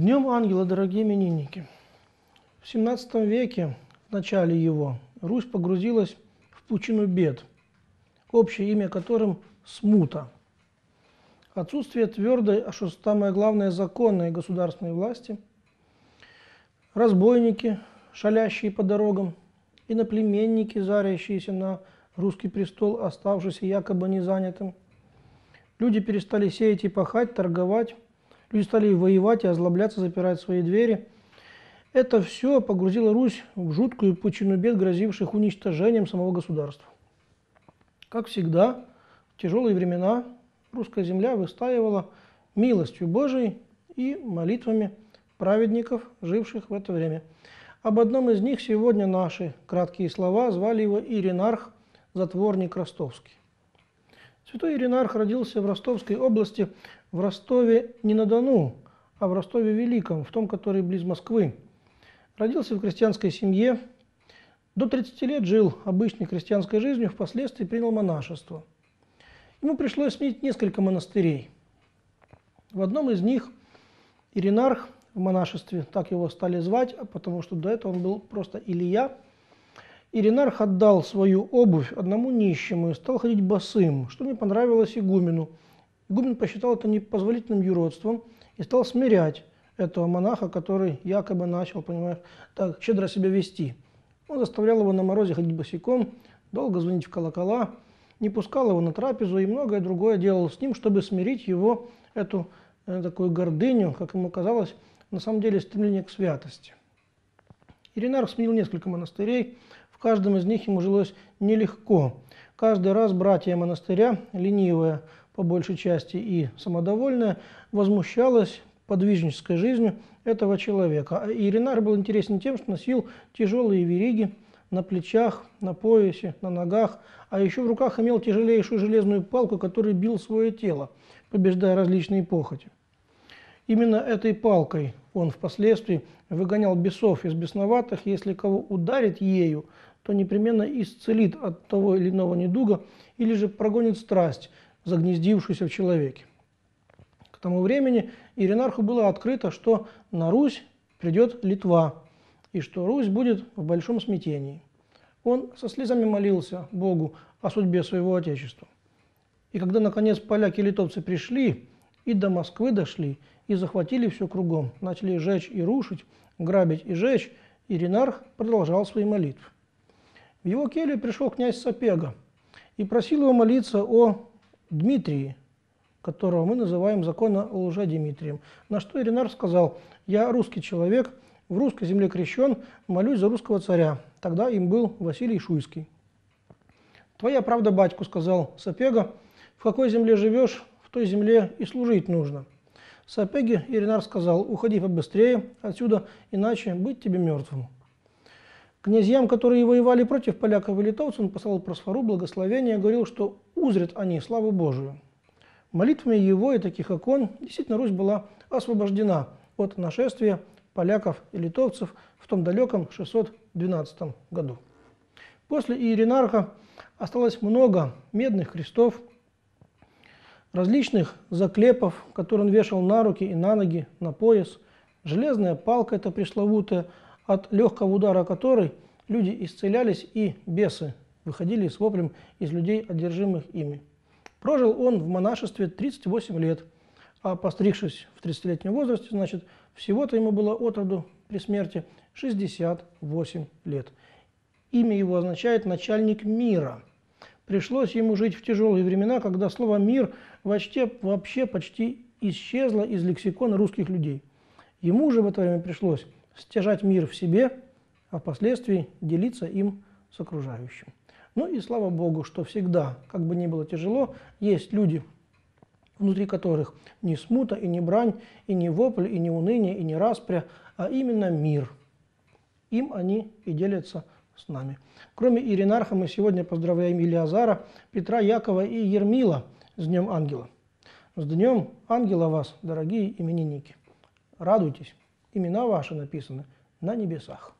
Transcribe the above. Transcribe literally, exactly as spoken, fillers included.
Днем Ангела, дорогие именинники! В семнадцатом веке, в начале его, Русь погрузилась в пучину бед, общее имя которым – смута. Отсутствие твердой, а что самое главное, законной государственной власти, разбойники, шалящие по дорогам, иноплеменники, зарящиеся на русский престол, оставшийся якобы незанятым. Люди перестали сеять и пахать, торговать, люди стали воевать и озлобляться, запирать свои двери. Это все погрузило Русь в жуткую пучину бед, грозивших уничтожением самого государства. Как всегда, в тяжелые времена русская земля выстаивала милостью Божией и молитвами праведников, живших в это время. Об одном из них сегодня наши краткие слова, звали его Иринарх, затворник ростовский. Святой Иринарх родился в Ростовской области, в Ростове-не-на-Дону, а в Ростове-Великом, в том, который близ Москвы. Родился в крестьянской семье, до тридцати лет жил обычной крестьянской жизнью, впоследствии принял монашество. Ему пришлось сменить несколько монастырей. В одном из них Иринарх в монашестве, так его стали звать, потому что до этого он был просто Илья, Иринарх отдал свою обувь одному нищему и стал ходить босым, что не понравилось игумену. Игумен посчитал это непозволительным юродством и стал смирять этого монаха, который якобы начал, понимаешь, так щедро себя вести. Он заставлял его на морозе ходить босиком, долго звонить в колокола, не пускал его на трапезу и многое другое делал с ним, чтобы смирить его, эту э, такую гордыню, как ему казалось, на самом деле стремление к святости. Иринарх сменил несколько монастырей, в каждом из них ему жилось нелегко. Каждый раз братья монастыря, ленивая по большей части и самодовольная, возмущалась подвижнической жизнью этого человека. А Иринарх был интересен тем, что носил тяжелые вериги на плечах, на поясе, на ногах, а еще в руках имел тяжелейшую железную палку, которой бил свое тело, побеждая различные похоти. Именно этой палкой он впоследствии выгонял бесов из бесноватых, если кого ударит ею, то непременно исцелит от того или иного недуга или же прогонит страсть, загнездившуюся в человеке. К тому времени Иринарху было открыто, что на Русь придет Литва, и что Русь будет в большом смятении. Он со слезами молился Богу о судьбе своего Отечества. И когда, наконец, поляки и литовцы пришли, и до Москвы дошли, и захватили все кругом, начали жечь и рушить, грабить и жечь, Иринарх продолжал свои молитвы. В его келью пришел князь Сапега и просил его молиться о Дмитрии, которого мы называем законно Лжедимитрием. На что Иринарх сказал: «Я русский человек, в русской земле крещен, молюсь за русского царя». Тогда им был Василий Шуйский. «Твоя правда, батьку, — сказал Сапега, — в какой земле живешь, в той земле и служить нужно». Сапеге Иринарх сказал: «Уходи побыстрее отсюда, иначе быть тебе мертвым». Князьям, которые воевали против поляков и литовцев, он послал просфору благословения, говорил, что узрят они славу Божию. Молитвами его и таких икон действительно Русь была освобождена от нашествия поляков и литовцев в том далеком шестьсот двенадцатом году. После Иринарха осталось много медных крестов, различных заклепов, которые он вешал на руки и на ноги, на пояс, железная палка, эта пресловутая, от легкого удара которой люди исцелялись и бесы выходили с воплем из людей, одержимых ими. Прожил он в монашестве тридцать восемь лет, а постригшись в тридцатилетнем возрасте, значит, всего-то ему было от роду при смерти шестьдесят восемь лет. Имя его означает «начальник мира». Пришлось ему жить в тяжелые времена, когда слово «мир» вообще, вообще почти исчезло из лексикона русских людей. Ему же в это время пришлось стяжать мир в себе, а впоследствии делиться им с окружающим. Ну и слава Богу, что всегда, как бы ни было тяжело, есть люди, внутри которых не смута, и не брань, и не вопль, и не уныние, и не распря, а именно мир. Им они и делятся с нами. Кроме Иринарха мы сегодня поздравляем Илиазара, Петра, Якова и Ермила с Днем Ангела. С Днем Ангела вас, дорогие именинники! Радуйтесь, имена ваши написаны на небесах.